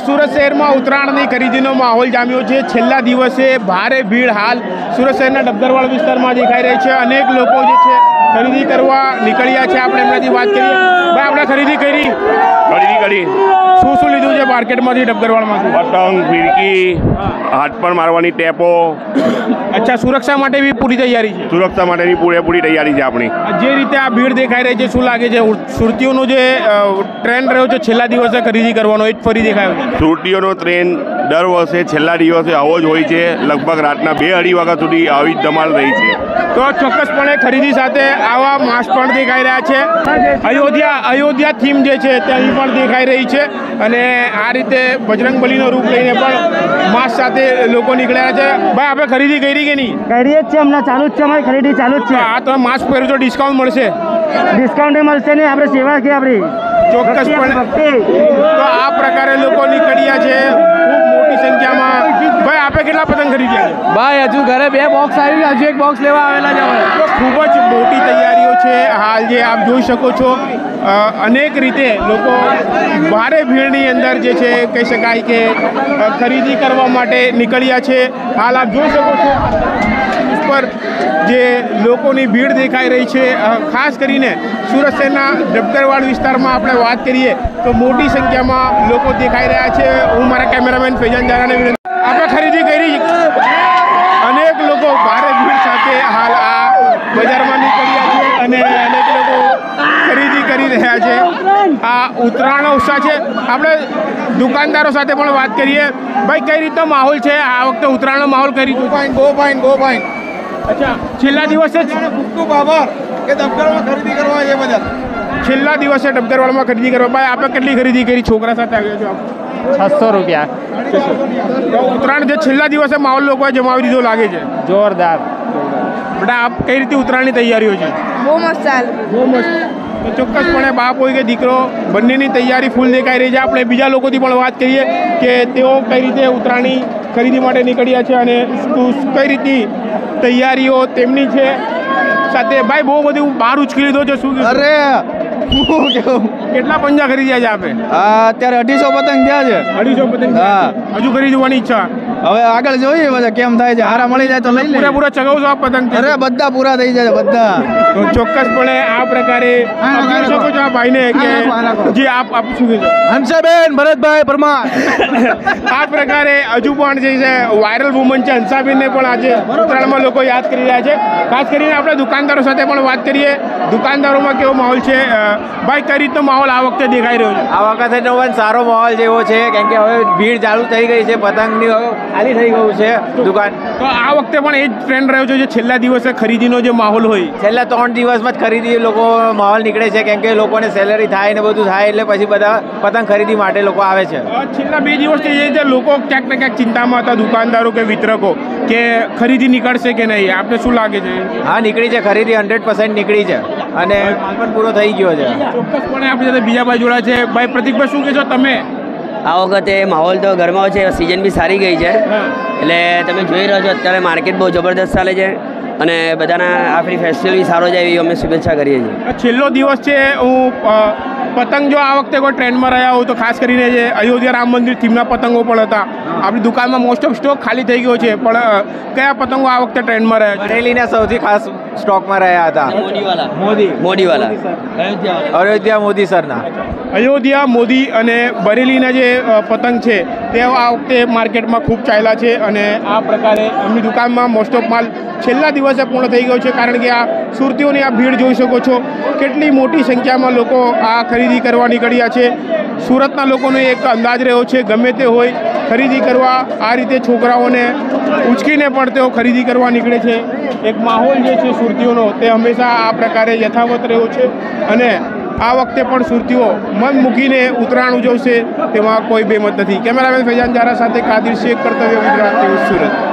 સુરત શહેરમાં ઉત્તરાયણની ખરીદીનો માહોલ જામ્યો છે। છેલ્લા દિવસે ભારે ભીડ હાલ સુરત શહેરના ડબગરવાડ વિસ્તારમાં દેખાઈ રહી છે। અનેક લોકો જે છે ખરીદી કરવા નીકળ્યા છે। આપણે એમનાથી વાત કરીએ। ભાઈ, આપણે ખરીદી કરી શું શું લીધું છે માર્કેટમાંથી, ડબગરવાડમાંથી? પતંગ, ફિરકી, હાથ પર મારવાની ટેપો। અચ્છા, સુરક્ષા માટે બી પૂરી તૈયારી છે? સુરક્ષા માટેની પૂરેપૂરી તૈયારી છે આપણી। જે રીતે આ ભીડ દેખાઈ રહી છે, શું લાગે છે સુરતીઓનો જે ટ્રેન્ડ રહ્યો છે છેલ્લા દિવસે ખરીદી કરવાનો, એ જ ફરી દેખાયો છે? સુરતીઓનો ટ્રેન દર વર્ષે છેલ્લા દિવસે આવો જ હોય છે। લગભગ રાતના 2-2:30 વાગ્યા સુધી આવી જ ધમાલ રહી છે। તો ચોક્કસપણે ખરીદી સાથે આવા માસ્ક પણ દેખાઈ રહ્યા છે। અયોધ્યા થીમ જે છે તે અહીં પણ દેખાઈ રહી છે અને આ રીતે બજરંગબલીનો રૂપ લઈને પણ માસ્ક સાથે લોકો નીકળ્યા છે। ભાઈ, આપણે ખરીદી કરી કે નહીં? કરીએ જ છે, હમણાં ચાલુ જ છે, અમારી ખરીદી ચાલુ જ છે। આ તમે માસ્ક પહેરો છો, ડિસ્કાઉન્ટ મળશે? ડિસ્કાઉન્ટ મળશે નહીં, આપણે સેવા કે આપણી ચોક્કસપણે। તો આ પ્રકારે લોકો નીકળ્યા છે ખૂબ મોટી સંખ્યામાં। ભાઈ, આપણે કેટલા પતંગ ખરીદ્યા છે? ભાઈ, હજુ ઘરે 2 બોક્સ આવી, હજુ 1 બોક્સ લેવા આવેલા છે। તો ખૂબ જ મોટી તૈયારીઓ છે હાલ, જે આપ જોઈ શકો છો। અનેક રીતે લોકો ભારે ભીડની અંદર જે છે કહી શકાય કે ખરીદી કરવા માટે નીકળ્યા છે। હાલ આપ જોઈ શકો છો ઉપર જે લોકોની ભીડ દેખાઈ રહી છે। ખાસ કરીને સુરત શહેરના ડબગરવાડ વિસ્તારમાં આપણે વાત કરીએ તો મોટી સંખ્યામાં લોકો દેખાઈ રહ્યા છે। હું મારા કેમેરામેન ફૈજાન જારાને વિનંતી, આપણે ખરીદી કરી? અનેક લોકો ભારે ભીડ સાથે હાલ આ બજારમાં નીકળ્યા છે અને અનેક લોકો ખરીદી કરી રહ્યા છે। આ ઉત્તરાયણનો ઉત્સાહ છે। આપણે દુકાનદારો સાથે પણ વાત કરીએ। ભાઈ, કઈ રીતનો માહોલ છે આ વખતે ઉત્તરાયણનો માહોલ? કઈ રીતે? Go fine. અચ્છા, છેલ્લા દિવસે ખૂબ આભાર કે ડબગરવાડમાં ખરીદી કરવા છે બધા। છેલ્લા દિવસે ડબગરવાડમાં ખરીદી કરવા। ભાઈ, આપણે કેટલી ખરીદી કરી? છોકરા સાથે આવ્યો છો આપ? 600 રૂપિયા। તો ઉત્તરાયણ જે છેલ્લા દિવસે માહોલ લોકોએ જમાવી દીધો લાગે છે? જોરદાર। બેટા, આપ કઈ રીતે ઉત્તરાયણની તૈયારીઓ છે? બહુ મસ્ત ચાલે। બહુ મસ્ત। તો ચોક્કસપણે બાપ હોય કે દીકરો બંનેની તૈયારી ફૂલ દેખાઈ રહી છે। આપણે બીજા લોકોથી પણ વાત કરીએ કે તેઓ કઈ રીતે ઉત્તરાયણની ખરીદી માટે નીકળ્યા છે અને કઈ રીતની તૈયારીઓ તેમની છે સાથે। ભાઈ, બહુ બધું બહાર ઉચકી લીધો છે, શું? અરે કેટલા પંજા ખરીદ્યા છે આપે? અત્યારે 250 પતંગ થયા છે। 250 પતંગ? હજુ ખરીદવાની ઈચ્છા? હવે આગળ જોઈએ બધા કેમ થાય છે। હારા મળી જાય તો લઈ લે। પૂરા ચગાવશો આ પતંગ? અરે બધા પૂરા થઈ જાય બધા। તો ચોક્કસપણે આ પ્રકારે આપ જોઈ શકો છો આ ભાઈને કે જે આપ શું કહેશો? હંસાબેન ભરતભાઈ પરમાર। આ પ્રકારે હજુ પણ જે છે વાયરલ વુમન છે હંસાબેનને પણ આજે ઉત્તરાયણમાં લોકો યાદ કરી રહ્યા છે। ખાસ કરીને આપણે દુકાનદારો સાથે પણ વાત કરીએ। દુકાનદારોમાં કેવો માહોલ છે? ભાઈ, કઈ રીતનો માહોલ આ વખતે દેખાઈ રહ્યો છે? આ વખતે પણ સારો માહોલ જેવો છે, કેમ કે હવે ભીડ ચાલુ થઈ ગઈ છે, પતંગની ખાલી થઈ ગયું છે દુકાન। તો આ વખતે પણ એ જ ટ્રેન્ડ રહ્યો છે જે છેલ્લા દિવસે ખરીદીનો જે માહોલ હોય? છેલ્લા 3 દિવસમાં જ ખરીદી લોકો માહોલ નીકળે છે, કેમ કે લોકોને સેલેરી થાય ને બધું થાય એટલે પછી બધા પતંગ ખરીદી માટે લોકો આવે છે। છેલ્લા 2 દિવસથી જે લોકો ક્યાંક ને ક્યાંક ચિંતામાં હતા, દુકાનદારો કે વિતરકો, કે ખરીદી નીકળશે કે નહીં, આપને શું લાગે છે? હા, નીકળી છે ખરીદી, 100% નીકળી છે અને માલ પણ પૂરો થઈ ગયો છે। ચોક્કસપણે આપણી સાથે બીજા ભાઈ જોડા છે। ભાઈ પ્રતિકભાઈ, શું કહેશો તમે? આ વખતે માહોલ તો ગરમાવો છે, સિઝન બી સારી ગઈ છે એટલે તમે જોઈ રહ્યો છો અત્યારે માર્કેટ બહુ જબરદસ્ત ચાલે છે અને બધાના આપણી ફેસ્ટિવલ બી સારો જાય એવી અમે શુભેચ્છા કરીએ છીએ। છેલ્લો દિવસ છે, હું પતંગ જો આ વખતે કોઈ ટ્રેન્ડમાં રહ્યા હોય તો ખાસ કરીને જે અયોધ્યા રામ મંદિર થીમના પતંગો પણ હતા। આપણી દુકાનમાં મોસ્ટ ઓફ સ્ટોક ખાલી થઈ ગયો છે, પણ કયા પતંગો આ વખતે ટ્રેન્ડમાં રહ્યા છે? બરેલીના સૌથી ખાસ સ્ટોકમાં રહ્યા હતા। મોદીવાલા અયોધ્યા મોદી સરના। અયોધ્યા મોદી અને બરેલીના જે પતંગ છે તે આ વખતે માર્કેટમાં ખૂબ ચાલ્યા છે અને આ પ્રકારે એમની દુકાનમાં મોસ્ટ ઓફ માલ છેલ્લા દિવસે પૂર્ણ થઈ ગયો છે। કારણ કે આ સુરતીઓની આ ભીડ જોઈ શકો છો, કેટલી મોટી સંખ્યામાં લોકો આ ખરીદી કરવા નીકળ્યા છે। સુરતના લોકોનો એક અંદાજ રહ્યો છે, ગમે તે હોય ખરીદી કરવા આ રીતે છોકરાઓને ઉચકીને પણ તેઓ ખરીદી કરવા નીકળે છે। એક માહોલ જે છે સુરતીઓનો તે હંમેશા આ પ્રકારે યથાવત રહ્યો છે અને આ વખતે પણ સુરતીઓ મન મૂકીને ઉત્તરાયણ ઉજવશે તેમાં કોઈ બેમત નથી। કેમેરામેન ફૈજાન જારા સાથે કાદિર શેખ, કર્તવ્ય ગુજરાત ન્યૂઝ, સુરત।